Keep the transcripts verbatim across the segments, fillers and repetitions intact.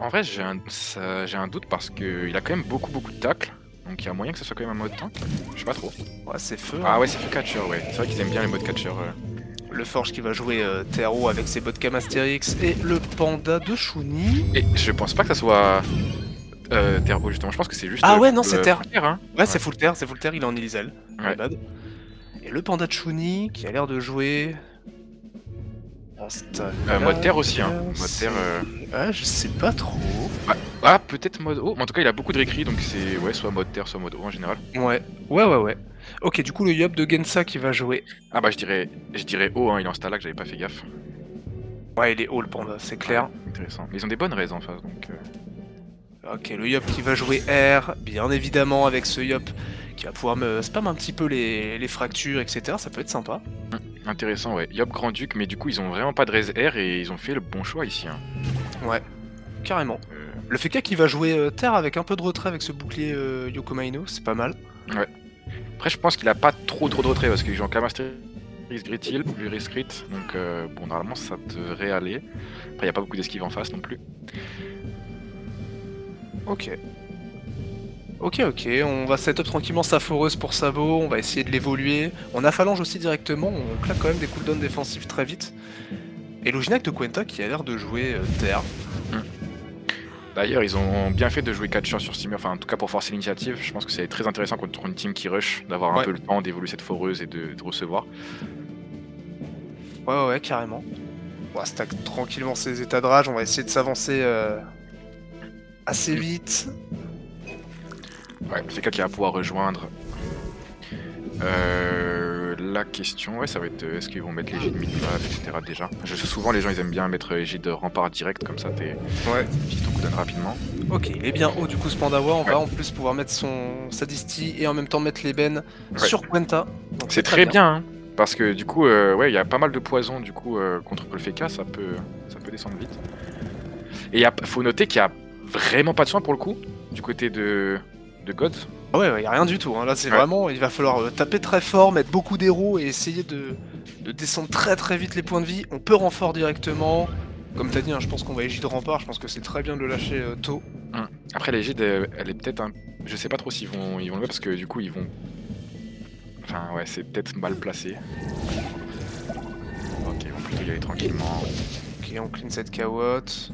vrai, j'ai un, ça- j'ai un doute parce qu'il a quand même beaucoup beaucoup de tacles. Donc il y a moyen que ce soit quand même un mode tank. Je sais pas trop. Ouais, c'est feu. Ah hein. ouais, c'est fait catcher, ouais. C'est vrai qu'ils aiment bien les modes catcher. euh. Le Forge qui va jouer euh, T R O avec ses vodka Astérix et le panda de Shuni. Et je pense pas que ça soit euh, Turbo justement. Je pense que c'est juste. Ah euh, ouais, non, full, c'est euh, Terre. full terre, hein. Ouais, c'est full terre, c'est full terre, il est en Elisel. Ouais. Et le panda de Shuni qui a l'air de jouer. Euh, mode terre aussi, hein. Mode C'est- terre. euh, Ouais, je sais pas trop. Ah, ah, peut-être mode eau. Mais en tout cas, il a beaucoup de récrit, donc c'est ouais, soit mode terre, soit mode eau en général. Ouais, ouais, ouais, ouais. Ok, du coup, le Yop de Gensa qui va jouer. Ah bah je dirais, je dirais eau, hein. Il est en stalag, j'avais pas fait gaffe. Ouais, il est haut le panda, c'est clair. Intéressant. Mais ils ont des bonnes raises en face, donc. euh, Ok, le Yop qui va jouer R, bien évidemment, avec ce Yop qui va pouvoir me spam un petit peu les, les fractures, et cetera. Ça peut être sympa. Intéressant, ouais. Yop Grand Duc, mais du coup, ils ont vraiment pas de raise R et ils ont fait le bon choix ici. Hein. Ouais, carrément. Euh, Le Feka qui va jouer euh, Terre avec un peu de retrait avec ce bouclier euh, Yokomaino, c'est pas mal. Ouais. Après, je pense qu'il a pas trop trop de retrait parce qu'il joue en Kamasteris Grit Hill, Luris Crit, donc euh, bon, normalement ça devrait aller. Après, il y a pas beaucoup d'esquive en face non plus. Ok. Ok, ok, on va setup tranquillement sa foreuse pour Sabo, on va essayer de l'évoluer. On a Phalange aussi directement, on claque quand même des cooldowns défensifs très vite. Et Loginac de Quenta qui a l'air de jouer euh, Terre. D'ailleurs, ils ont bien fait de jouer catcher sur Steamer, enfin en tout cas pour forcer l'initiative. Je pense que c'est très intéressant contre une team qui rush, d'avoir Ouais. un peu le temps d'évoluer cette foreuse et de, de recevoir. Ouais, ouais, ouais, carrément. On va stack tranquillement ses états de rage, on va essayer de s'avancer euh, assez vite. Ouais, le F K qui va pouvoir rejoindre. Euh, la question, ouais, ça va être euh, est-ce qu'ils vont mettre l'égide mid-map, et cetera déjà. Je sais souvent, les gens ils aiment bien mettre l'égide rempart direct, comme ça t'es Ouais. petit ton cooldown rapidement. Ok, il est bien haut du coup ce Pandawa, on Ouais. va en plus pouvoir mettre son Sadisti et en même temps mettre l'ébène Ouais. sur Quenta. Donc C'est très bien, hein, parce que du coup, euh, ouais, il y a pas mal de poison du coup euh, contre le F K, ça peut, ça peut descendre vite. Et il y a, faut noter qu'il y a vraiment pas de soin pour le coup du côté de, de God. Ah ouais, ouais, y a rien du tout, hein. Là c'est Ouais. vraiment, il va falloir euh, taper très fort, mettre beaucoup d'héros et essayer de, de descendre très très vite les points de vie. On peut renfort directement. Comme t'as dit, hein, je pense qu'on va égide rempart, je pense que c'est très bien de le lâcher euh, tôt. Hum. Après l'égide, elle, elle est peut-être un, je sais pas trop s'ils vont, ils vont le mettre parce que du coup ils vont, enfin ouais, c'est peut-être mal placé. Ok, ils vont plutôt y aller tranquillement. Ok, on clean cette cawotte.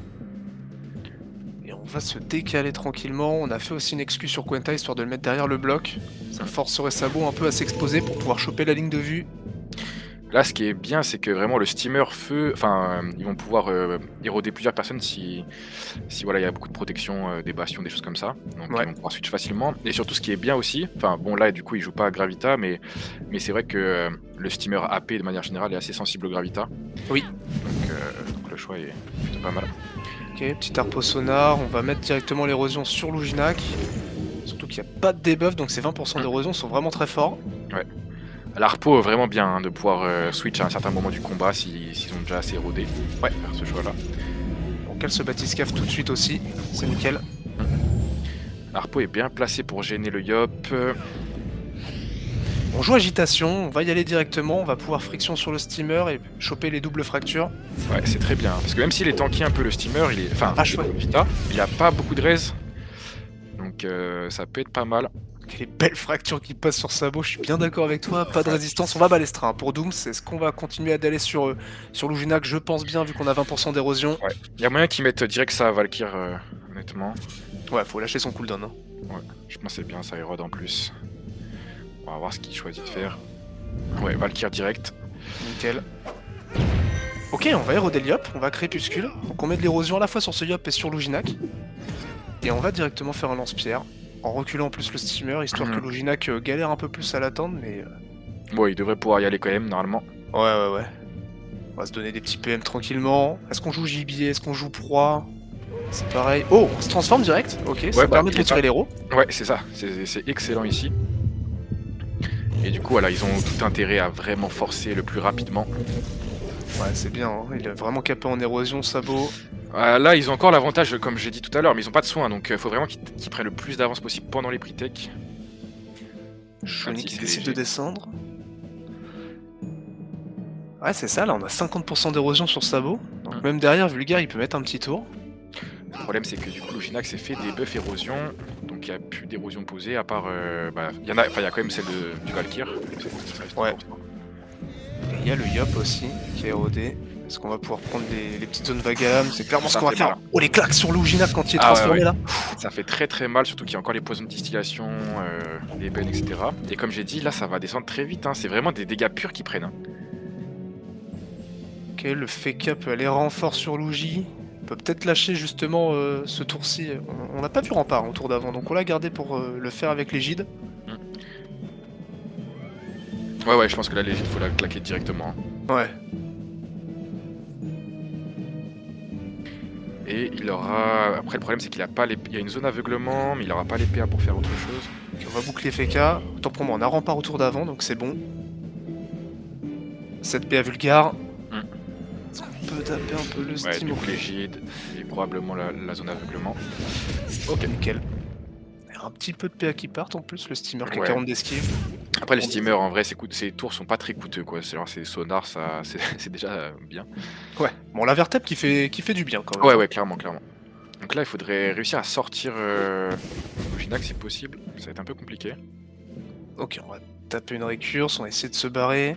Et on va se décaler tranquillement. On a fait aussi une excuse sur Quenta histoire de le mettre derrière le bloc. Ça forcerait Sabo un peu à s'exposer pour pouvoir choper la ligne de vue. Là, ce qui est bien, c'est que vraiment le steamer feu, enfin, euh, ils vont pouvoir euh, éroder plusieurs personnes si, si voilà, il y a beaucoup de protection, euh, des bastions, des choses comme ça. Donc Ouais. ils vont pouvoir switch facilement. Et surtout, ce qui est bien aussi, enfin bon là, du coup, il joue pas à Gravita, mais, mais c'est vrai que euh, le steamer A P de manière générale est assez sensible au Gravita. Oui. Donc, euh, donc le choix est plutôt pas mal. Ok, petit arpo sonar. On va mettre directement l'érosion sur Luginac. Surtout qu'il n'y a pas de debuff, donc ces vingt pour cent d'érosion sont vraiment très forts. Ouais. L'Arpo, vraiment bien hein, de pouvoir euh, switch à un certain moment du combat s'ils si, ont déjà assez érodé. Ouais, faire ce choix-là. Donc elle se batiscaf tout de suite aussi, c'est nickel. L'Arpo est bien placé pour gêner le Yop. On joue agitation, on va y aller directement, on va pouvoir friction sur le steamer et choper les doubles fractures. Ouais, c'est très bien. Parce que même s'il est tanky un peu le steamer, il est. Enfin, Ah, chouette. Vita, il a pas beaucoup de raise. Donc euh, ça peut être pas mal. Les belles fractures qui passent sur Sabo, je suis bien d'accord avec toi, pas de résistance, on va balestra. Hein. Pour Doom, c'est ce qu'on va continuer d'aller sur, euh, sur Luginac, je pense bien, vu qu'on a vingt pour cent d'érosion. Ouais. Il y a moyen qu'ils mettent direct ça à Valkyr, euh, honnêtement. Ouais, faut lâcher son cooldown. Hein. Ouais, je pense que c'est bien, ça érode en plus. On va voir ce qu'il choisit de faire. Ouais, Valkyr direct. Nickel. Ok, on va éroder le Yop, on va crépuscule. Donc on met de l'érosion à la fois sur ce Yop et sur Luginac. Et on va directement faire un lance-pierre. En reculant en plus le steamer, histoire Mhm. que Luginac euh, galère un peu plus à l'attendre, mais... Euh... Ouais, il devrait pouvoir y aller quand même, normalement. Ouais, ouais, ouais. On va se donner des petits P M tranquillement. Est-ce qu'on joue gibier? Est-ce qu'on joue proie? C'est pareil. Oh, on se transforme direct. Ok, ça Ouais, bah, permet de il est retirer pas- l'héros. Ouais, c'est ça. C'est c'est excellent ici. Et du coup, voilà, ils ont tout intérêt à vraiment forcer le plus rapidement. Ouais, c'est bien. Hein. Il est vraiment capé en érosion, Sabo. Euh, là, ils ont encore l'avantage, comme j'ai dit tout à l'heure, mais ils ont pas de soins, donc il faut vraiment qu'ils qu'ils prennent le plus d'avance possible pendant les pre-tech. Shoni si qui c'est décide léger. de descendre. Ouais, c'est ça, là, on a cinquante pour cent d'érosion sur Sabo. Donc Mm. même derrière, Vulgaire, il peut mettre un petit tour. problème, c'est que du coup, Loginac s'est fait des buffs érosion, donc il n'y a plus d'érosion posée, à part. Euh, bah, il y en a, enfin, il y a quand même celle de, du Valkyr. Ouais. Et il y a le Yop aussi qui est érodé. Est-ce qu'on va pouvoir prendre les, les petites zones vagues à l'âme? C'est clairement ce qu'on va faire. Mal. Oh, les claques sur Loginac quand il est ah, transformé ouais, ouais. là. Ça fait très très mal, surtout qu'il y a encore les poisons de distillation, euh, les bennes, et cetera. Et comme j'ai dit, là ça va descendre très vite. Hein. C'est vraiment des dégâts purs qui prennent. Hein. Ok, le Feka peut aller renfort sur Luigi. On peut peut-être lâcher justement euh, ce tour-ci. On n'a pas vu rempart au tour d'avant, donc on l'a gardé pour euh, le faire avec l'égide. Mmh. Ouais, ouais, je pense que là l'égide faut la claquer directement. Hein. Ouais. Et il aura. Après, le problème, c'est qu'il a pas les. Il y a une zone aveuglement, mais il aura pas les P A pour faire autre chose. Okay, on va boucler Feka. Autant pour moi, on a rempart au tour d'avant, donc c'est bon. sept P A vulgaire. Mm. Est-ce qu'on peut taper un peu le ouais, steam du coup, l'égide et probablement la, la zone aveuglement. Ok, nickel. Il y a un petit peu de P A qui partent en plus, le steamer qui a ouais. quarante d'esquive. Après, les steamers, en vrai, ces, ces tours sont pas très coûteux, quoi. C'est sonars, ça, c'est déjà bien. Ouais, bon, la vertèbre qui fait, qui fait du bien, quand même. Ouais, ouais, clairement, clairement. Donc là, il faudrait réussir à sortir euh, Loginac, si possible. Ça va être un peu compliqué. Ok, on va taper une récurse, on va essayer de se barrer.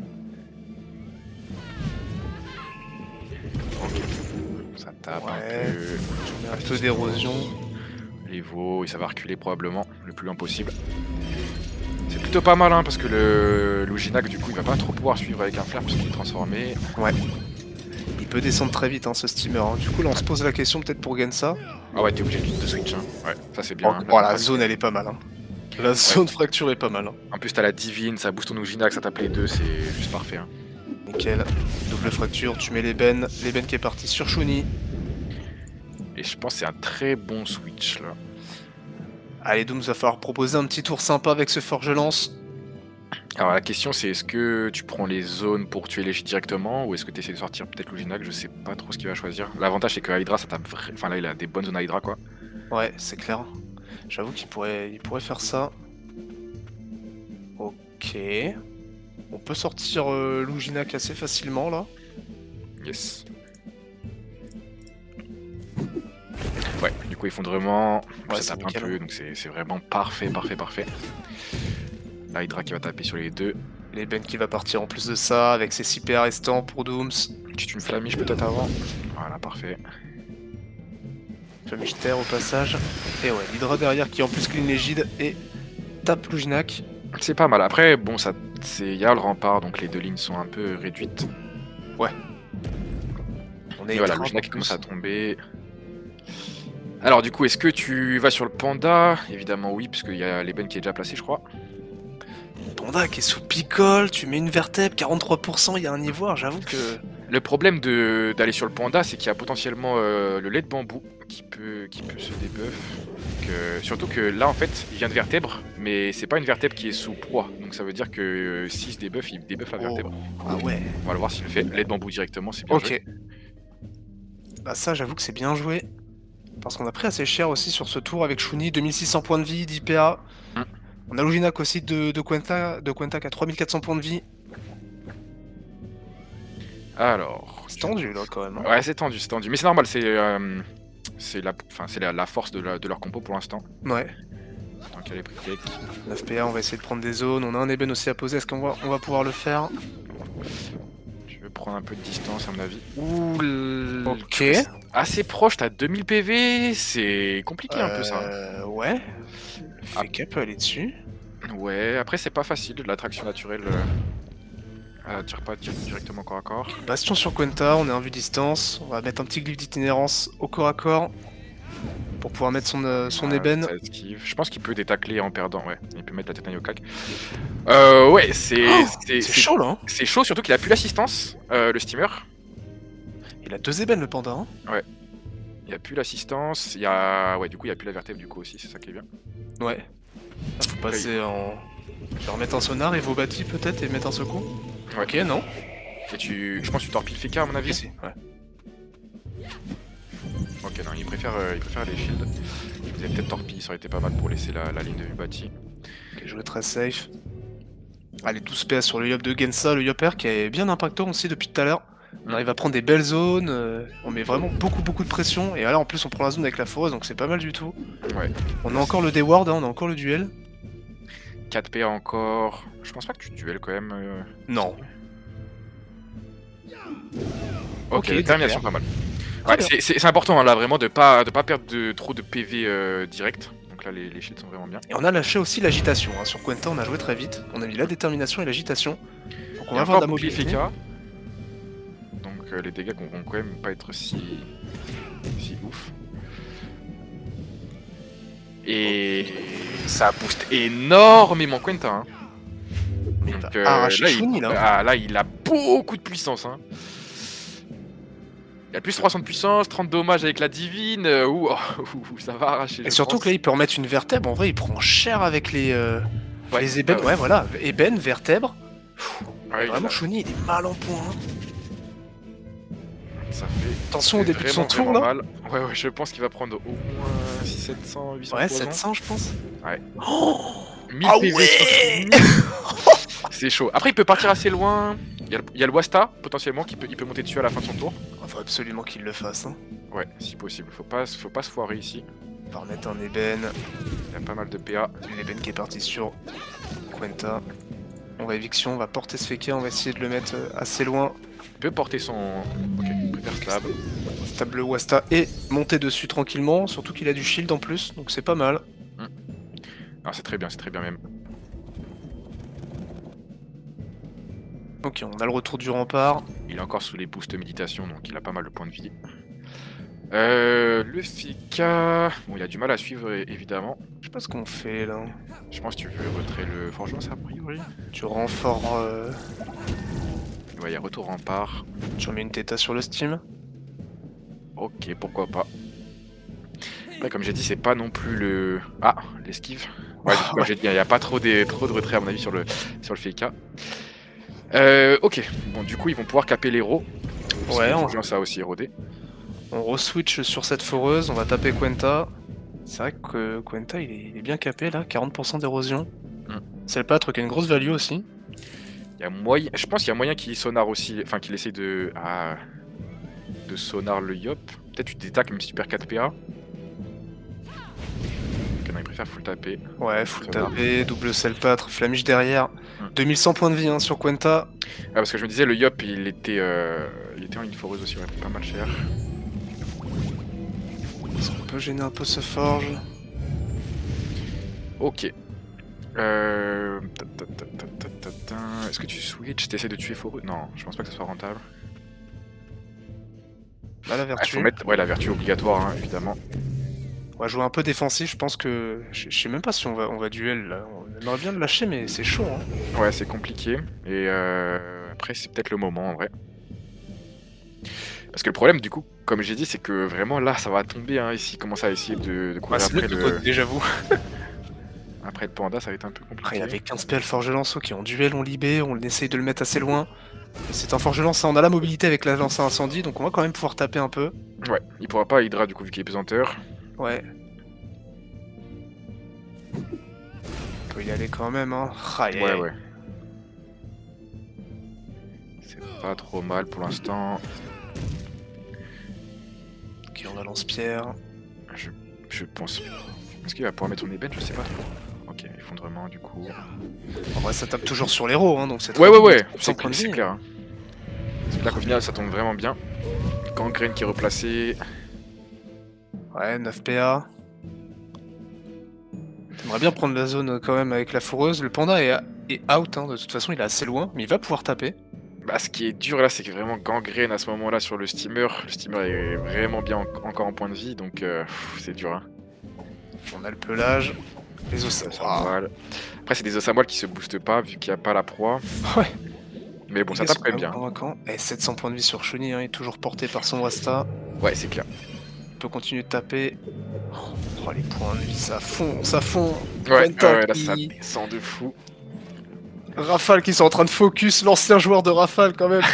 Ok. Ça tape ouais. un peu. On met un peu d'érosion. Les veaux, et ça va reculer probablement le plus loin possible. C'est plutôt pas mal hein, parce que le Loginac du coup il va pas trop pouvoir suivre avec un flair parce qu'il est transformé. Ouais. Il peut descendre très vite hein, ce steamer. Hein. Du coup là on se pose la question peut-être pour Gensa. Ah ouais t'es obligé de switch. Hein. Ouais ça c'est bien. Oh, hein. Oh, la zone elle est pas mal. Hein. La zone ouais. fracture est pas mal. Hein. En plus t'as la divine, ça booste ton Loginac, ça tape les deux, c'est juste parfait. Hein. Nickel. Double fracture, tu mets l'ébène. L'ébène qui est parti sur Shuni. Et je pense que c'est un très bon switch là. Allez Dooms, va falloir proposer un petit tour sympa avec ce forge-lance. Alors la question c'est est-ce que tu prends les zones pour tuer les G directement ou est-ce que tu essaies de sortir peut-être Loginac, je sais pas trop ce qu'il va choisir. L'avantage c'est que Hydra ça tape vrai... Enfin là il a des bonnes zones à Hydra quoi. Ouais c'est clair. J'avoue qu'il pourrait... Il pourrait faire ça. Ok. On peut sortir euh, Loginac assez facilement là. Yes. Ouais, du coup effondrement, ouais, ça tape nickel. Un peu, donc c'est vraiment parfait, parfait, parfait. La Hydra qui va taper sur les deux. L'ébène qui va partir en plus de ça, avec ses six P A restants pour Dooms. Petite une flamiche peut-être avant. Voilà, parfait. Flamiche terre au passage. Et ouais, l'Hydra derrière qui en plus clean l'égide et tape Loginac. C'est pas mal, après, bon, ça, il y a le rempart, donc les deux lignes sont un peu réduites. Ouais. On est et voilà, Loginac qui commence à tomber. Alors du coup, est-ce que tu vas sur le panda? Évidemment oui, puisqu'il y a l'ébène qui est déjà placé, je crois. Panda qui est sous picole, tu mets une vertèbre, quarante-trois pour cent, il y a un ivoire, j'avoue que... Le problème d'aller sur le panda, c'est qu'il y a potentiellement euh, le lait de bambou qui peut, qui peut se débuff. Que, surtout que là, en fait, il vient de vertèbre, mais c'est pas une vertèbre qui est sous proie. Donc ça veut dire que euh, s'il se débuff, il débuff la vertèbre. Oh. Ah ouais. On va le voir s'il le fait. Lait de bambou directement, c'est bien okay. joué. Ok. Bah ça, j'avoue que c'est bien joué. Parce qu'on a pris assez cher aussi sur ce tour avec Shuni, deux mille six cents points de vie, dix P A. Mm. On a Loginac aussi de, de Quenta, de Quenta qui a trois mille quatre cents points de vie. Alors... C'est tendu là quand même. Hein. Ouais c'est tendu, c'est tendu. Mais c'est normal, c'est euh, la, la, la force de, la, de leur compo pour l'instant. Ouais. Donc elle est pris cake. neuf P A, on va essayer de prendre des zones. On a un ébène aussi à poser, est-ce qu'on va, on va pouvoir le faire? Je vais prendre un peu de distance à mon avis. Ouh, ok. Assez proche, t'as deux mille P V, c'est compliqué euh, un peu ça. Euh, ouais. Ah. Feka peut aller dessus. Ouais, après c'est pas facile, l'attraction naturelle. Euh... Elle tire pas directement corps à corps. Bastion sur Quenta, on est en vue distance. On va mettre un petit glyphe d'itinérance au corps à corps. Pour pouvoir mettre son, euh, son ah, ébène. Je pense qu'il peut détacler en perdant, ouais. Il peut mettre la tête à Yokak. Euh, ouais, c'est... Oh, c'est chaud là. Hein. C'est chaud, surtout qu'il a plus l'assistance, euh, le steamer. Il a deux ébènes le panda. Hein. Ouais. Il a plus l'assistance, il y a... Ouais, du coup il y a plus la vertèbre du coup aussi, c'est ça qui est bien. Ouais. Là, faut passer en... Je vais remettre un sonar et vos bâtis peut-être et mettre un secours. Ouais. Ok, non. Et tu... Je pense que tu torpilles Feka à mon avis. Si, ouais. Ok, non, il préfère, euh, il préfère les shields. Je faisais peut-être torpille, ça aurait été pas mal pour laisser la, la ligne de bâti. Ok, jouer très safe. Allez, douze P A sur le Yop de Gensa, le Yopper qui est bien impactant aussi depuis tout à l'heure. On arrive à prendre des belles zones, euh, on met vraiment beaucoup beaucoup de pression, et là en plus on prend la zone avec la foreuse, donc c'est pas mal du tout. Ouais. On a encore le D-Ward, hein, on a encore le duel. quatre P A encore. Je pense pas que tu duelles quand même. Euh... Non. Ok, Ok, détermination pas mal. Très Ouais, bien. c'est- c'est c'est important hein, là vraiment de pas, de pas perdre de, trop de P V euh, direct. Donc là les, les shields sont vraiment bien. Et on a lâché aussi l'agitation, hein. Sur Quenta on a joué très vite, on a mis la détermination et l'agitation. Donc on Il y va a avoir de la encore mobilité. F K. Donc euh, les dégâts vont vont quand même pas être si, si ouf. Et ça booste énormément Quenta. Hein. Mais il Donc, va euh, arracher là, il, Shuni, là. ah, là il a beaucoup de puissance. Hein. Il a plus trois cents de puissance, trente de dommages avec la divine. Euh, ouh, ouh, ça va arracher. Et je surtout pense. que là il peut remettre une vertèbre, en vrai il prend cher avec les, euh, Ouais, les ébènes. ouais, Ouais, ouais. voilà, ébène, vertèbre. Ouais, Vraiment il a- Shuni il est mal en point. Hein. Ça fait. Attention au c'est début de son vraiment, tour vraiment là. mal. Ouais, ouais, je pense qu'il va prendre au moins sept cents, huit cents Ouais, poisons. sept cents je pense. Ouais. Oh mille Ah P V ouais sur Shuni. C'est chaud. Après, il peut partir assez loin. Il y a, le- il y a le Wasta, potentiellement, qui peut, il peut monter dessus à la fin de son tour. Il faut absolument qu'il le fasse. Hein. Ouais, si possible. Faut pas, faut pas se foirer ici. On va remettre un ébène. Il y a pas mal de P A. Une ébène qui est partie sur Quenta. On va éviction, on va porter ce Fekka, on va essayer de le mettre euh, assez loin. Il peut porter son. Ok, il préfère slab. Stab le Wasta et monter dessus tranquillement. Surtout qu'il a du shield en plus, donc c'est pas mal. Ah, c'est très bien, c'est très bien même. Ok, on a le retour du rempart. Il est encore sous les boosts méditation, donc il a pas mal de points de vie. Euh, le Fika. Bon, il a du mal à suivre, é- évidemment. Je sais pas ce qu'on fait là. Je pense que tu veux retrait le forgeron, ça, a priori. Du renfort. Euh... Ouais, il y a retour rempart. Tu remets une Theta sur le Steam. Ok, pourquoi pas. Après, comme j'ai dit, c'est pas non plus le. Ah, l'esquive. Ouais, du coup, comme j'ai dit, il n'y a pas trop de, trop de retrait, à mon avis, sur le, sur le Fika. Euh, ok, bon, du coup, ils vont pouvoir caper l'héros. Ouais, on- on... ça a aussi érodé. On re-switch sur cette foreuse, on va taper Quenta. C'est vrai que Quenta il est, il est bien capé là, quarante pour cent d'érosion. Mm. C'est le pâtre qui a une grosse value aussi. Il y a moyen. Je pense qu'il y a moyen qu'il sonar aussi. Enfin, qu'il essaye de. Ah. De sonar le Yop. Peut-être tu détaques même si tu perds quatre P A. Ok, non, il préfère full taper. Ouais, full Ça va. tapé, double sel pâtre, flamiche derrière. Mm. deux mille cent points de vie hein, sur Quenta. Ah, parce que je me disais, le Yop, il était. Euh... Il était en ligne foreuse aussi, ouais, pas mal cher. Est-ce qu'on peut gêner un peu ce forge? Ok. Euh... ta, ta, ta, ta, ta, ta, ta. Est-ce que tu switch? T'essaies de tuer foreuse? Non, je pense pas que ce soit rentable. Là la Il vertu. faut mettre ouais, la vertu obligatoire, hein, évidemment. On va jouer un peu défensif, je pense que. Je je sais même pas si on va, on va duel là. On aimerait bien le lâcher, mais c'est chaud hein. Ouais, c'est compliqué. Et euh... après, c'est peut-être le moment en vrai. Parce que le problème, du coup, comme j'ai dit, c'est que vraiment là, ça va tomber. Hein, ici, commence à essayer de, de courir Bah, c'est après, le le... côté, déjà vous. après le panda, ça va être un peu Après, compliqué. il avait quinze P L forge lance, ok, en duel on libère, on essaye de le mettre assez loin. Et c'est un forge lance, on a la mobilité avec la lance à incendie, donc on va quand même pouvoir taper un peu. Ouais, il pourra pas Hydra du coup, vu qu'il est pesanteur. Ouais. On peut y aller quand même, hein. Ah, yeah. Ouais, ouais. C'est pas trop mal pour l'instant. Ok, on a lance-pierre. Je, je pense. Est-ce qu'il va pouvoir mettre son ébène? Je sais pas trop. Ok, effondrement du coup. En vrai, ça tape toujours sur l'héros, hein, donc c'est Ouais, très ouais, bien, ouais, sans c'est point de c'est vie. clair. Hein. C'est clair qu'au final, ça tombe vraiment bien. Gangrène qui est replacé. Ouais, neuf P A. J'aimerais bien prendre la zone quand même avec la foreuse. Le panda est, est out, hein, de toute façon, il est assez loin, mais il va pouvoir taper. Bah, ce qui est dur là, c'est que vraiment Gangrène à ce moment-là sur le steamer. Le steamer est vraiment bien en- encore en point de vie, donc euh, pff, c'est dur. Hein. On a le pelage. Les os Ça, ça ah. va mal. Après, c'est des os à moelle qui se boostent pas vu qu'il n'y a pas la proie. Ouais. Mais bon, ça Les tape gars quand même sont bien. convaincants. Et sept cents points de vie sur Shuni, hein, il est toujours porté par son Wasta. Ouais, c'est clair. On peut continuer de taper. Oh, les points de vie, ça fond, ça fond. Ouais, Quenta ouais, là qui- ça descend de fou. Rafale qui sont en train de focus, l'ancien joueur de Rafale quand même.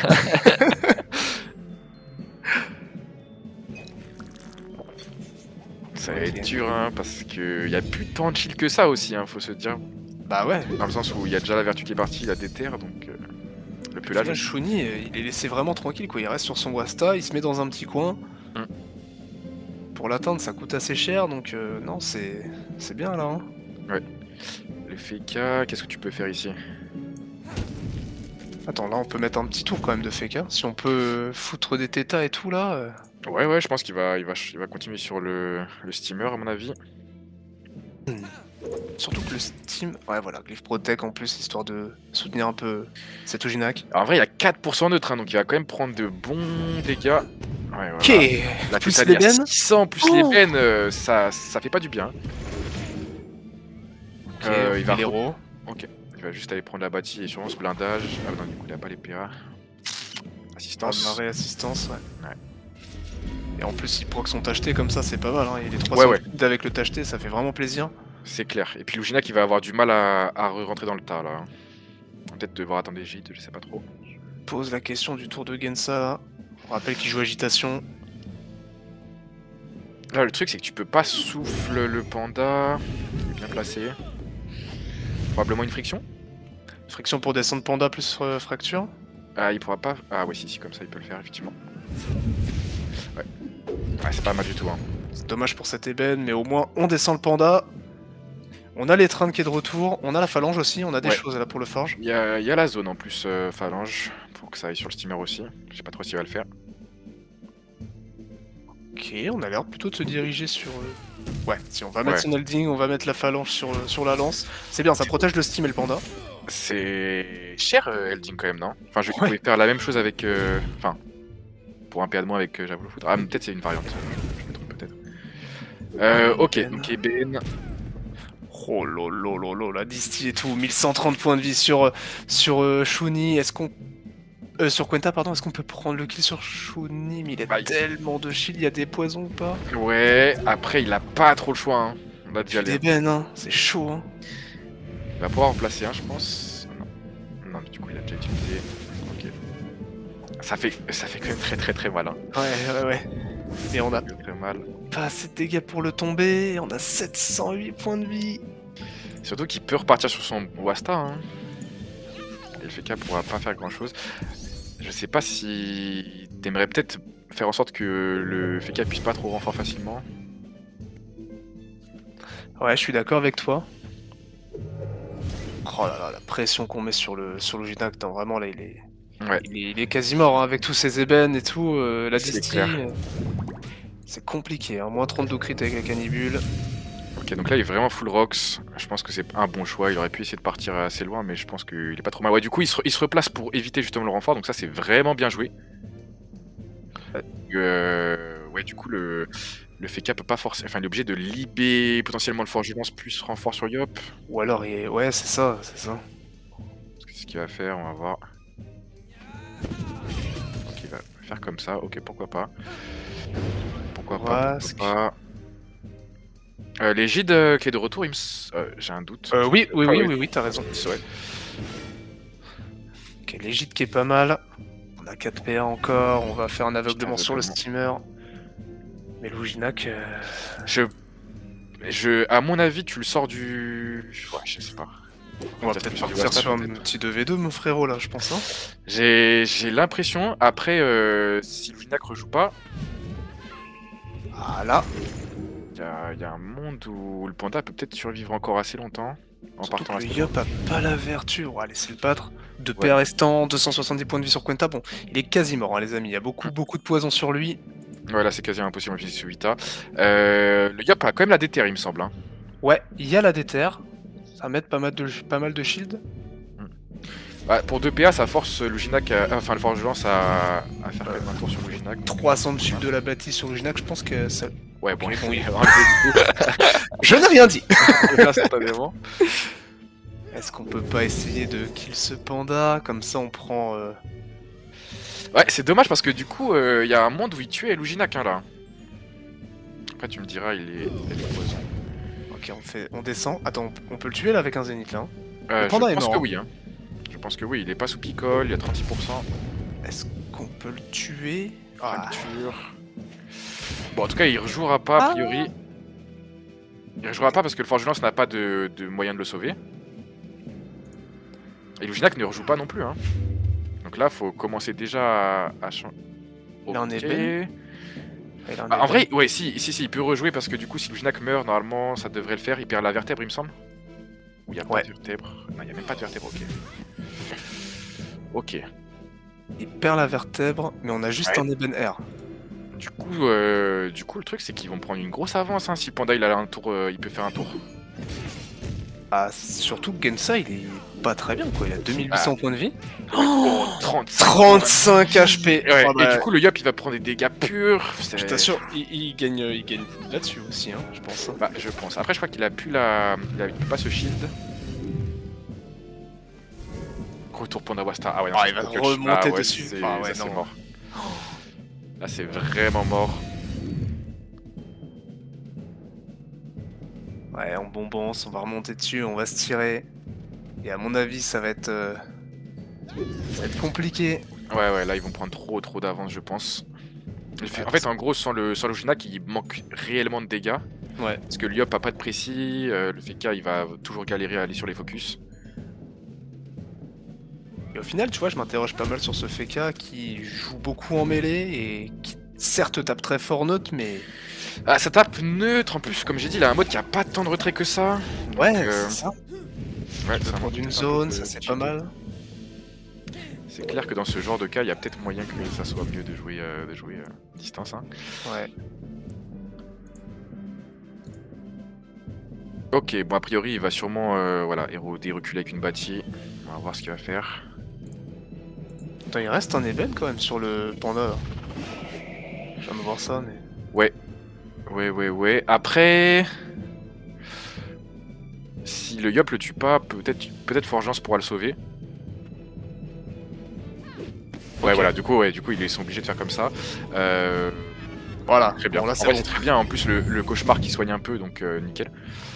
Ça va Ok. être dur, hein, parce qu'il y a plus tant de shield que ça aussi, hein, faut se dire. Bah ouais. Dans le sens où il y a déjà la vertu qui est partie, la déterre, donc... euh, Le Au pelage final, aussi. Shuni, euh, il est laissé vraiment tranquille, quoi. Il reste sur son Wasta, il se met dans un petit coin. Mm. Pour l'atteindre, ça coûte assez cher, donc euh, non, c'est c'est bien là. Hein. Ouais. Le Feka, qu'est-ce que tu peux faire ici? Attends, là, on peut mettre un petit tour quand même de Feka. Si on peut foutre des tétas et tout là. euh, Ouais, ouais, je pense qu'il va, il va, il va continuer sur le, le steamer à mon avis. Surtout que le Steam. Ouais, voilà, Glyph Protect en plus, histoire de soutenir un peu cet Ujinak. Alors, en vrai, il a quatre pour cent neutre, hein, donc il va quand même prendre de bons dégâts. Ouais, voilà. Ok, La plus tétanie à l'ébène. six cents plus Oh l'ébène, euh, ça, ça fait pas du bien. Ok, Euh, il va l'héros. Ok, il va juste aller prendre la bâtie et sûrement ce blindage. Ah non, du coup, il a pas les P A. Assistance. Assistance, ouais. Ouais. Et en plus, il proc son tacheté comme ça, c'est pas mal. Hein. Il est trois Ouais, cents ouais. kills avec le tacheté, ça fait vraiment plaisir. C'est clair. Et puis Lugina qui va avoir du mal à, à rentrer dans le tas là. Peut-être devoir attendre des gîtes, je sais pas trop. Pose la question du tour de Gensa. Là. On rappelle qu'il joue agitation. Là, le truc, c'est que tu peux pas souffle le panda. Il est bien placé. Probablement une friction. Friction pour descendre panda plus euh, fracture. Ah, il pourra pas. Ah, ouais, si, si, comme ça, il peut le faire, effectivement. Ouais. Ouais, c'est pas mal du tout, hein. C'est dommage pour cette ébène, mais au moins on descend le panda. On a l'étreinte qui est de retour. On a la phalange aussi. On a des Ouais. choses là pour le forge. Il y a, il y a la zone en plus, euh, phalange, pour que ça aille sur le steamer aussi. Je sais pas trop s'il va le faire. Ok, on a l'air plutôt de se diriger sur. euh, Ouais, si on va mettre Ouais. son Elding, on va mettre la phalange sur, euh, sur la lance. C'est bien, ça protège le steam et le panda. C'est cher, euh, Elding, quand même, non? Enfin, je Ouais. pouvais faire la même chose avec. euh, Enfin, pour un P A de moins avec euh, Javelot Foudre. Ah, mais peut-être c'est une variante. Je, je me trompe peut-être. Euh, ok, Eben. donc Eben. Oh lolo lolo, la disti et tout, mille cent trente points de vie sur, euh, sur euh, Shuni. Est-ce qu'on. Euh, sur Quenta, pardon, est-ce qu'on peut prendre le kill sur Shuni? Mais il a Bah, il- tellement de shield, il y a des poisons ou pas? Ouais, après, il a pas trop le choix, hein. On va déjà Des aller. bennes, hein, c'est chaud, hein. Il va pouvoir en placer un, je pense. Non. Non, mais du coup, il a déjà utilisé. Ok. Ça fait, ça fait quand même très très très mal, hein. Ouais, ouais, ouais. Et on a Très, très mal. pas assez de dégâts pour le tomber, on a sept cent huit points de vie. Surtout qu'il peut repartir sur son Wasta, hein. Et le Feka pourra pas faire grand chose. Je sais pas si t'aimerais peut-être faire en sorte que le Feka puisse pas trop renfort facilement. Ouais, je suis d'accord avec toi. Oh là là, la pression qu'on met sur le sur le Ujinak, non, vraiment là, il est, Ouais, il est, il est quasi mort hein, avec tous ces ébènes et tout. euh, la C'est disti, clair. euh, c'est compliqué. Hein, moins trente de crit avec la canibule. ok, donc là il est vraiment full rocks. Je pense que c'est un bon choix. Il aurait pu essayer de partir assez loin, mais je pense qu'il est pas trop mal. Ouais, du coup il se, il se replace pour éviter justement le renfort, donc ça c'est vraiment bien joué. Euh, ouais, du coup le, le Feka peut pas forcer. Enfin, il est obligé de libérer potentiellement le Forgelance plus renfort sur Yop. Ou alors, il est... ouais, c'est ça, c'est ça. C'est ce qu'il va faire, on va voir. Donc il va faire comme ça, ok, pourquoi pas. Pourquoi pas, Wasque. pourquoi pas. Euh, les Gide euh, qui est de retour, il me... s- euh, j'ai un doute. Euh, oui, oui, Ah oui, oui. oui, oui, t'as raison. Ouais. Ok, l'Égide qui est pas mal. On a quatre P A encore, on va faire un aveuglement sur le steamer. Mais l'Ujinak... Euh... Je... je... À mon avis, tu le sors du... Ouais, je sais pas. On va Peut-être peut-être que sur du partir Wasta, sur un peut-être. petit deux v deux, mon frérot, là, je pense. Hein. J'ai j'ai l'impression, après, euh, si Lunac rejoue pas, Voilà. il y a, y a un monde où le panda peut peut-être survivre encore assez longtemps. En Surtout partant que à le ce Yop a pas la vertu. On va laisser le battre. deux P Ouais. A restants, deux cent soixante-dix points de vie sur Quenta. Bon, il est quasi mort, hein, les amis. Il y a beaucoup, beaucoup de poison sur lui. Ouais, là c'est quasiment impossible d'utiliser ce Vita. Euh, le Yop a quand même la déterre, il me semble. Hein. Ouais, il y a la déterre. Ça va mettre pas mal de, pas mal de shield. Bah, pour deux P A, ça force Luginac, à... enfin le Forgelance à... à faire quand même un tour sur Luginac. trois cents de shield de la bâtisse sur Luginac, je pense que ça... Ouais, bon, Ok, bon, il il- va enlever du coup. Je n'ai rien dit. Instantanément. Est-ce qu'on peut pas essayer de kill ce panda? Comme ça, on prend... euh, Ouais, c'est dommage parce que du coup, il euh, y a un monde où il tuait Luginac hein, là. Après, tu me diras, il est, il est poison. Ok, on, fait... on descend. Attends, on- on peut le tuer là avec un zénith là. Hein. Euh, Le panda je est pense mort, que hein. oui. Hein. Je pense que oui, il est pas sous picole, il y a trente-six pour cent. Est-ce qu'on peut le tuer? Ah, Fracture. Bon, en tout cas, il rejouera pas a priori. Il rejouera pas parce que le Forgelance n'a pas de, de moyen de le sauver. Et Luginac ne rejoue pas non plus. Hein. Donc Donc là, faut commencer déjà à, à changer. Il en est Ok. ben. Il en Bah, est en ben. vrai, ouais, si, si, si, il peut rejouer parce que du coup, si Lujnak meurt, normalement, ça devrait le faire. Il perd la vertèbre, il me semble. Ou il n'y a Ouais. pas de vertèbre. Non, il n'y a même pas de vertèbre, ok. Ok. Il perd la vertèbre, mais on a juste Ouais. un Eben Air. Du coup, euh, du coup, le truc, c'est qu'ils vont prendre une grosse avance. Hein. Si Panda, il a un tour, euh, il peut faire un tour. Ah, surtout que Gensa, il est pas très bien, quoi. Il a deux mille huit cents Ah. points de vie. Oh, trente-cinq trente-cinq H P. Ouais, Oh, et bah, du coup, le Yop, il va prendre des dégâts purs. c'est- je t'assure, il, il gagne, il gagne là-dessus aussi, hein, je pense. Bah, je pense. Après, je crois qu'il a plus la. Il a il peut pas ce shield. Retour Panda Wasta. Ah ouais, non, Ah, c'est il va trop clutch. remonter Ah ouais, dessus. c'est- Ah ouais, ça, c'est non. mort. Là, c'est vraiment mort. Ouais, on bombance, on va remonter dessus, on va se tirer. Et à mon avis, ça va être, euh, ça va être compliqué. Ouais, ouais, là, ils vont prendre trop, trop d'avance, je pense. Il fait- Ouais, en fait, en gros, sans le, sans le Jina, il manque réellement de dégâts. Ouais. Parce que l'Iop a pas de précis, euh, le F K, il va toujours galérer à aller sur les focus. Et au final, tu vois, je m'interroge pas mal sur ce Feka qui joue beaucoup en mêlée et qui certes tape très fort neutre, mais Ah, ça tape neutre, en plus, comme j'ai dit, il a un mode qui a pas tant de retrait que ça. Donc, ouais, euh, c'est ça. ouais, Tu peux ça prendre montre une un peu zone, de ça c'est cheater. pas mal. C'est clair que dans ce genre de cas, il y a peut-être moyen que ça soit mieux de jouer, euh, de jouer euh, distance. Hein. Ouais. Ok, bon, a priori, il va sûrement euh, voilà, éroder, reculer avec une bâtie. On va voir ce qu'il va faire. Attends, il reste un Eben quand même sur le panda. Là. Je viens de voir ça, mais. Ouais. Ouais, ouais, ouais. Après... Si le Yop le tue pas, peut-être peut-être Forgeance pourra le sauver. Ouais, Ok. voilà, du coup, ouais, du coup, ils sont obligés de faire comme ça. Euh... Voilà, Très bien. bon, là En c'est vrai, bon. c'est très bien. En plus, le, le cauchemar qui soigne un peu, donc euh, nickel.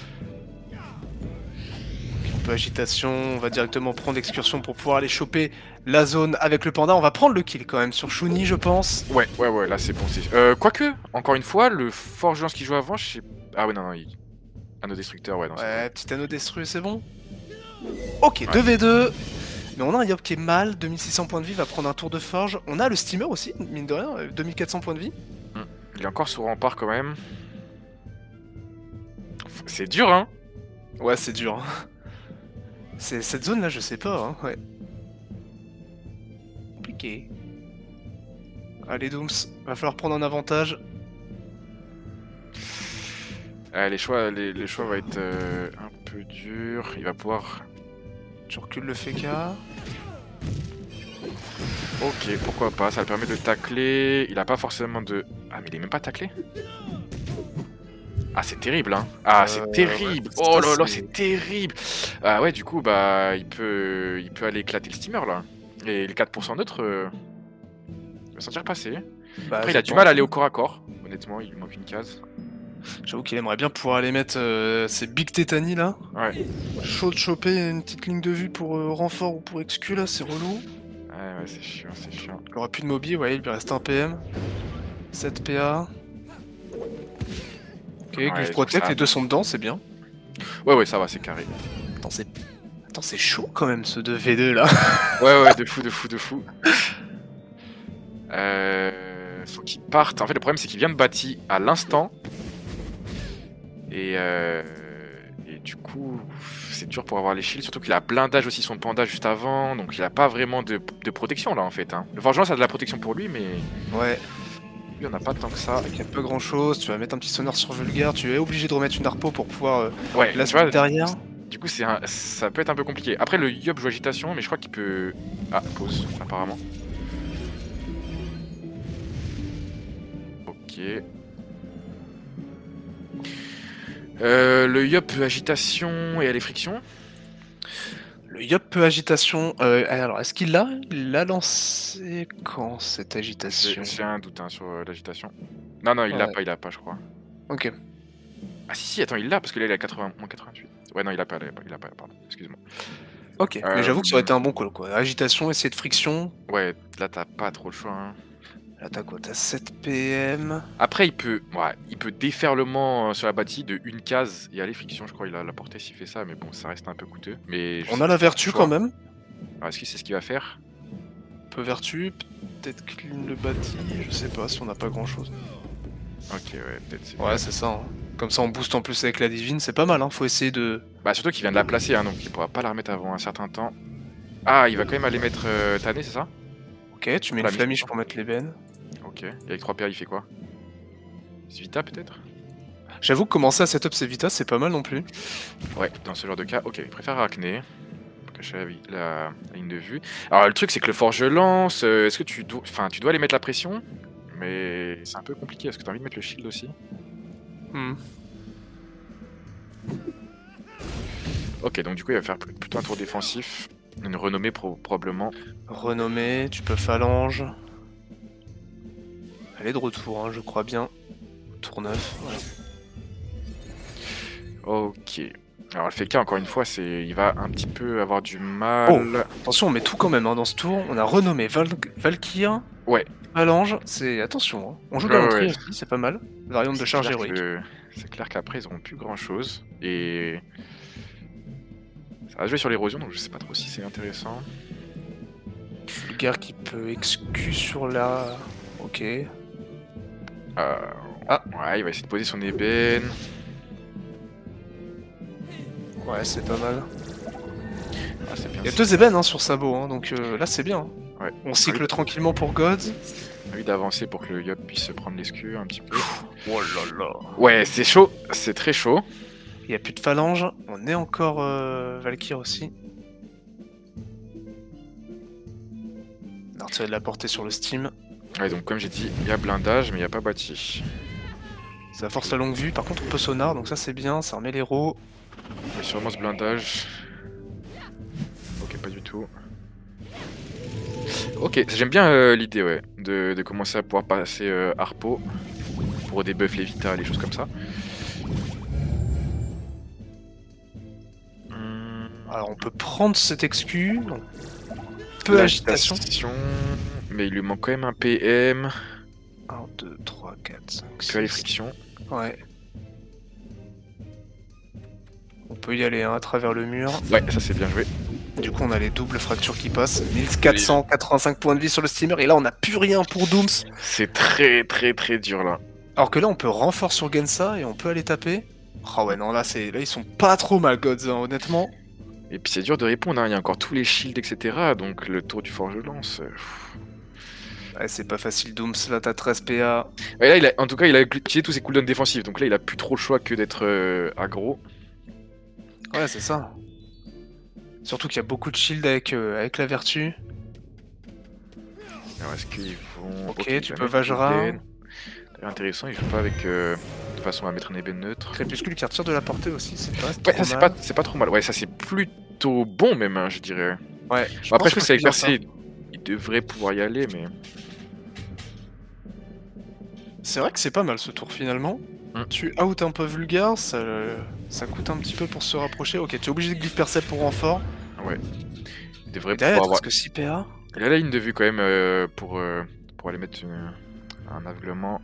Un peu agitation, on va directement prendre l'excursion pour pouvoir aller choper la zone avec le panda. On va prendre le kill quand même sur Shuni, je pense. Ouais, ouais, ouais, là c'est bon. c'est- Euh, Quoique, encore une fois, le Forgeance qui joue avant, je sais. Ah ouais, non, non, il. Anneau destructeur, ouais, non, c'est Ouais, petit anneau destru, c'est bon. Ok, deux v deux. Mais on a un Yop qui est mal, deux mille six cents points de vie, va prendre un tour de forge. On a le steamer aussi, mine de rien, deux mille quatre cents points de vie. bon. Il est encore sous rempart quand même. C'est dur, hein. Ouais, c'est dur. hein. C'est cette zone là, je sais pas, hein, ouais. Compliqué. Allez, Dooms, va falloir prendre un avantage. Euh, les choix, les, les choix vont être euh, un peu durs. Il va pouvoir. Tu recules le Feka. Ok, pourquoi pas. Ça le permet de tacler. Il a pas forcément de. Ah, mais il est même pas taclé. Ah, c'est terrible, hein. Ah, Euh, c'est terrible. ouais, Oh ça, là là, c'est- c'est terrible. Ah ouais, du coup, bah, il peut, il peut aller éclater le steamer là. Et le quatre pour cent neutre, euh... il va s'en tirer passer. Bah, Après, il je a du pense. mal à aller au corps à corps. Honnêtement, il lui manque une case. J'avoue qu'il aimerait bien pouvoir aller mettre euh, ces Big Tétani là. Ouais. Chaud de choper une petite ligne de vue pour euh, renfort ou pour exclu là, c'est relou. Ouais, ouais, c'est chiant, c'est chiant. Il aura plus de mobi, ouais, il lui reste un P M. sept P A. Ok, Ouais, Glyph donc Protect, ça- les deux sont dedans, c'est bien. Ouais, ouais, ça va, c'est carré. Attends, c'est. Attends, c'est chaud quand même ce deux v deux là. Ouais, ouais, de fou, de fou, de fou. Euh... Faut qu'il parte. En fait, le problème, c'est qu'il vient de bâtir à l'instant. Et, euh... Et du coup, c'est dur pour avoir les shields. Surtout qu'il a blindage aussi son panda juste avant. Donc, il a pas vraiment de, de protection là en fait. Hein. Le Vengeance a de la protection pour lui, mais Ouais, lui, on a pas tant que ça. il y a pas grand chose, tu vas mettre un petit sonneur sur Vulgaire, tu es obligé de remettre une Harpo pour pouvoir euh, Ouais, la tu vois, suite derrière. du coup, c'est un... ça peut être un peu compliqué. Après, le Yop joue agitation, mais je crois qu'il peut. Ah, pause, apparemment. Ok. Euh, le Yop agitation et à les frictions. Le Yop peu agitation. Euh, alors, est-ce qu'il l'a Il l'a lancé quand cette agitation J'ai j'ai un doute hein, sur euh, l'agitation. Non, non, il l'a Ouais. pas, il l'a pas, je crois. Ok. Ah, si, si, attends, il l'a parce que là, il a quatre-vingts, moins quatre-vingt-huit. Ouais, non, il a pas, il a pas, il a pas pardon, excuse-moi. Ok, Euh, mais j'avoue que ça aurait été un bon call quoi. Agitation, essayer de friction. Ouais, là, t'as pas trop le choix. Hein. Là, t'as quoi T'as sept P M. Après, il peut, ouais, il peut déferlement euh, sur la bâtie de une case et aller friction, je crois, il a la portée s'il fait ça, mais bon, ça reste un peu coûteux. Mais je On sais a la pas vertu le choix. quand même. Alors, est-ce qu'il sait ce qu'il va faire? Peu vertu, peut-être clean le bâti, je sais pas si on n'a pas grand chose. Ok, ouais, peut-être c'est Ouais, c'est ça. Hein. Comme ça, on booste en plus avec la divine, c'est pas mal, hein. Faut essayer de. Bah, surtout qu'il vient de la placer, hein, donc il pourra pas la remettre avant un certain temps. Ah, il va quand même aller mettre euh, Tanné, c'est ça? Ok, tu mets La une mise, flamiche quoi. pour mettre l'ébène. Ok, et avec trois P A, il fait quoi? Vita peut-être? J'avoue que commencer à setup ses Vita, c'est pas mal non plus. Ouais, dans ce genre de cas, ok, il préfère Arachné. Pour cacher la, vi- la- la ligne de vue. Alors, le truc, c'est que le forge-lance, euh, est-ce que tu dois. Enfin, tu dois aller mettre la pression, mais c'est un peu compliqué. Est-ce que tu as envie de mettre le shield aussi? Hmm. Ok, donc du coup, il va faire pl- plutôt un tour défensif. Une renommée pro- probablement. Renommée, tu peux phalange. Elle est de retour, hein, je crois bien. Tour neuf, ouais. Ok. Alors, le Feka, encore une fois, c'est, il va un petit peu avoir du mal. Attention, on met tout quand même hein, dans ce tour. On a renommé Val Valkyr, Ouais, phalange, c'est. Attention, hein. On joue Ouais, galanterie ouais. aussi, c'est pas mal. Variante de c'est charge clair héroïque. que- C'est clair qu'après, ils auront plus grand chose. Et. Ça va jouer sur l'érosion, donc je sais pas trop si c'est intéressant. Vulgaire qui peut excuse sur la. Ok. Euh... Ah. Ouais, il va essayer de poser son ébène. Ouais, c'est pas mal. Ah, c'est bien. Il y a ça. deux ébènes hein, sur sabot, hein, donc euh, là c'est bien. Ouais. On cycle tranquillement pour Gods. On a envie d'avancer pour que le Yop puisse prendre l'escu un petit peu. Oh là là. Ouais, c'est chaud, c'est très chaud. Il n'y a plus de phalange. On est encore euh, Valkyr aussi. On a retiré de la portée sur le Steam. Ouais, donc comme j'ai dit, il y a blindage, mais il n'y a pas bâti. Ça force la longue vue. Par contre, on peut sonar, donc ça c'est bien. Ça remet l'héros. Il y a sûrement ce blindage. Ok, pas du tout. Ok, j'aime bien euh, l'idée, ouais, de, de commencer à pouvoir passer euh, Harpo pour débuff les Vita, les choses comme ça. Hum, Alors on peut prendre cet exclu. Peu agitation. l'agitation, mais il lui manque quand même un P M. un, deux, trois, quatre, cinq, Que les six. frictions. Ouais. On peut y aller hein, à travers le mur. Ouais, ça c'est bien joué. Du coup, on a les doubles fractures qui passent. mille quatre cent quatre-vingt-cinq points de vie sur le steamer. Et là, on n'a plus rien pour Dooms. C'est très très très dur là. Alors que là, on peut renfort sur Gensa et on peut aller taper. Ah ouais, non, là, c'est là ils sont pas trop mal, Gods, hein, honnêtement. Et puis c'est dur de répondre, hein. Il y a encore tous les shields, et cetera. Donc le tour du forge-lance. euh, pff. Ouais, c'est pas facile, Dooms. Là, t'as treize P A. Ouais, là, il a, en tout cas, il a utilisé tous ses cooldowns défensifs. Donc là, il a plus trop le choix que d'être euh, aggro. Ouais, c'est ça. Surtout qu'il y a beaucoup de shield avec, euh, avec la vertu. Alors est-ce qu'ils vont. Ok, il tu va peux mettre Vajra. l'ébène. C'est intéressant, il joue pas avec. euh, de façon à mettre un ébène neutre. Crépuscule qui retire de la portée aussi, c'est pas Ouais, trop ça c'est mal. pas, c'est pas trop mal. Ouais, ça c'est plutôt bon même, hein, je dirais. Ouais, je Bon, après, je pense pense qu'avec que c'est bien Percé, il devrait pouvoir y aller, mais. C'est vrai que c'est pas mal ce tour finalement. Mm. Tu out un peu vulgaire, ça, ça coûte un petit peu pour se rapprocher. Ok, tu es obligé de glyph percept pour renfort. Ouais. Il devrait Et derrière, pouvoir avoir. parce que six P A. Il a la ligne de vue quand même euh, pour, euh, pour aller mettre une- un aveuglement.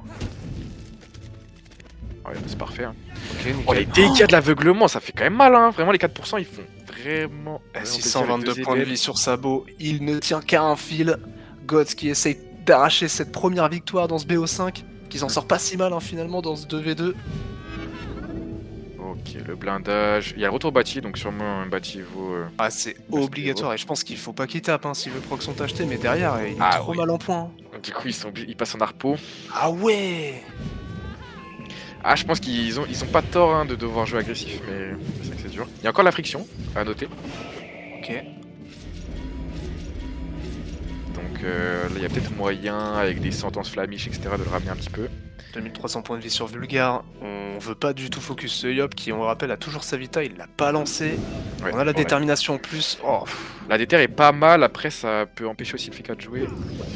Ouais, c'est parfait. Hein. Ok, nickel. Oh, les dégâts de l'aveuglement, ça fait quand même mal. Hein. Vraiment, les quatre pour cent, ils font vraiment. Eh, vraiment six plaisir cent avec vingt-deux deux points de ébènes. vie sur sabot, il ne tient qu'à un fil. Gods qui essaye d'arracher cette première victoire dans ce B O cinq, qui s'en sort pas si mal hein, finalement dans ce deux v deux. Ok, le blindage. Il y a le retour bâti, donc sûrement un bâti vaut. euh, Ah, c'est obligatoire et je pense qu'il faut pas qu'il tape hein, s'il veut proc sont achetés, mais derrière il est Ah, trop oui. mal en point. Du coup, ils, sont... ils passent en arpo. Ah ouais. Ah, je pense qu'ils ont, ils ont pas tort hein, de devoir jouer agressif, mais c'est vrai que c'est dur. Il y a encore la friction à noter. Ok. Donc euh, là, il y a peut-être moyen, avec des sentences flamiches, et cetera, de le ramener un petit peu. deux mille trois cents points de vie sur Vulgar. On veut pas du tout focus ce Yop qui, on le rappelle, a toujours sa Vita, il l'a pas lancé. Ouais, On a la bon, détermination en plus. Oh, pff. La déter est pas mal, après ça peut empêcher aussi le Feka de jouer.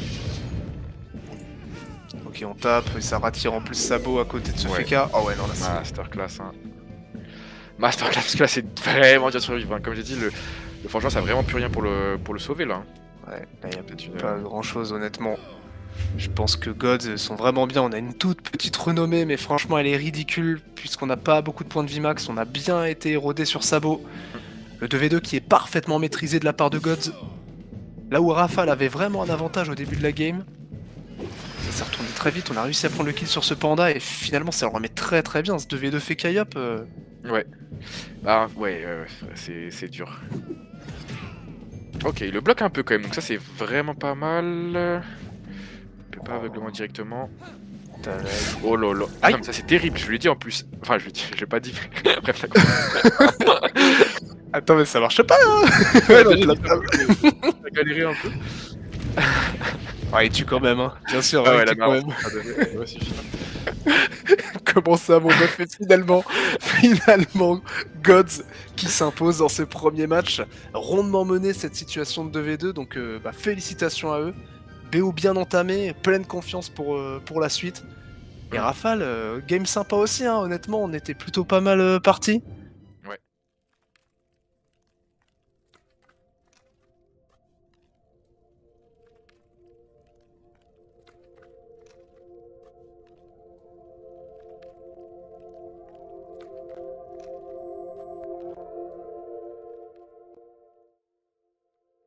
Ok, on tape et ça rattire en plus sabot à côté de ce Ouais. Feka. Oh ouais, non, là c'est. Masterclass, hein. Masterclass, parce que là c'est vraiment dur de survivre. Hein. Comme j'ai dit, le, le forgeron ça a vraiment plus rien pour le, pour le sauver là. Ouais, là y a Peut-être une. pas grand chose honnêtement. Je pense que Gods sont vraiment bien. On a une toute petite renommée, mais franchement, elle est ridicule puisqu'on n'a pas beaucoup de points de vie max. On a bien été érodé sur sabot. Le deux v deux qui est parfaitement maîtrisé de la part de Gods. Là où Rafale avait vraiment un avantage au début de la game, ça s'est retourné très vite, on a réussi à prendre le kill sur ce panda et finalement ça le remet très très bien, ce deux v deux fait Kayop. Euh... Ouais. Bah ouais, euh, c'est dur. Ok, il le bloque un peu quand même, donc ça c'est vraiment pas mal. Il peut pas aveuglement directement. Oh là là. Ah non, mais ça c'est terrible, je lui ai dit en plus. Enfin, je lui ai dit, j'ai pas dit. Bref, d'accord. Attends, mais ça marche pas hein. Ouais, non, t'as galéré un peu. Ouais, il tue quand même, hein. Bien sûr, ah ouais, ouais, il la tue quand même. Ouais, ouais, Comment ça, mon meuf, et finalement, finalement, Gods qui s'impose dans ce premier match, rondement mené cette situation de deux v deux, donc euh, bah, félicitations à eux. B O bien entamé, pleine confiance pour, euh, pour la suite. Et Rafale, euh, game sympa aussi, hein, honnêtement, on était plutôt pas mal euh, partis.